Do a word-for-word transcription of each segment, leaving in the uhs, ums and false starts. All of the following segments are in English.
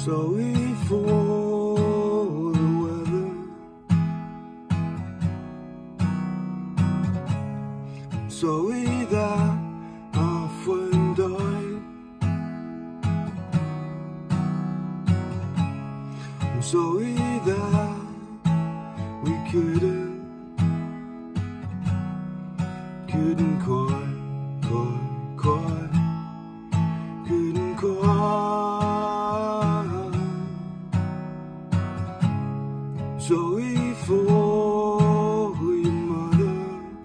sorry for the weather. I'm sorry that our friend died. I'm sorry that we couldn't, couldn't cry, cry, cry, couldn't cry. Sorry for your mother.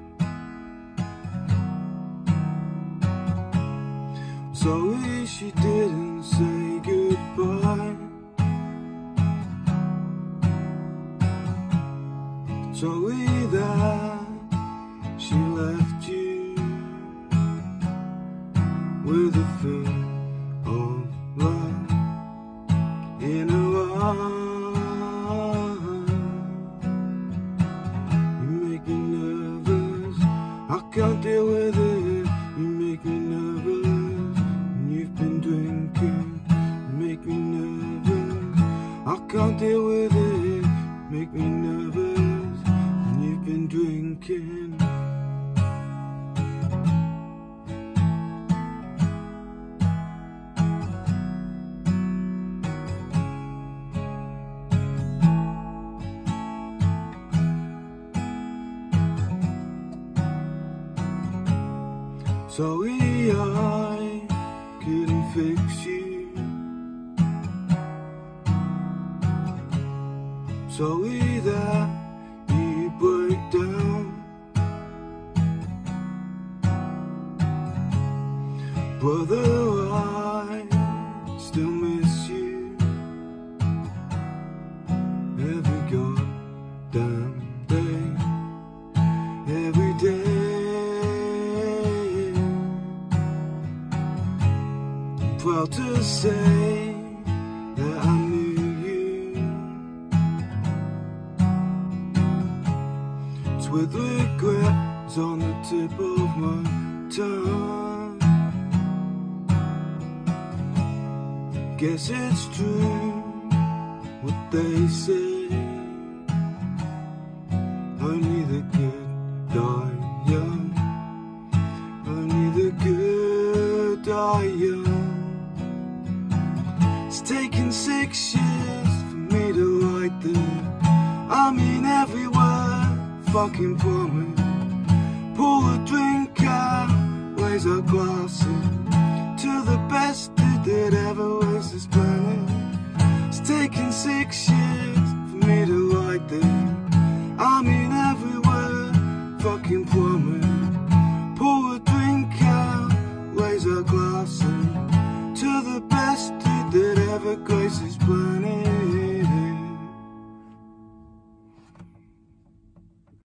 Sorry she didn't say goodbye. Sorry that she left you with a thing of love in her eyes. I can't deal with it, you make me nervous. And you've been drinking, you make me nervous. I can't deal with it, make me nervous. And you've been drinking. Sorry I couldn't fix you. Sorry that you break down. Brother, I still miss you every goddamn day, every day. Proud to say that I knew you. It's with regrets on the tip of my tongue. Guess it's true what they say, only the good die young, only the good die young. It's taken six years for me to write this. I mean every word, fucking promise. Pour a drink out, raise our glasses to the best that ever was this planet. It's taken six years for me to write this. I mean every word, fucking promise.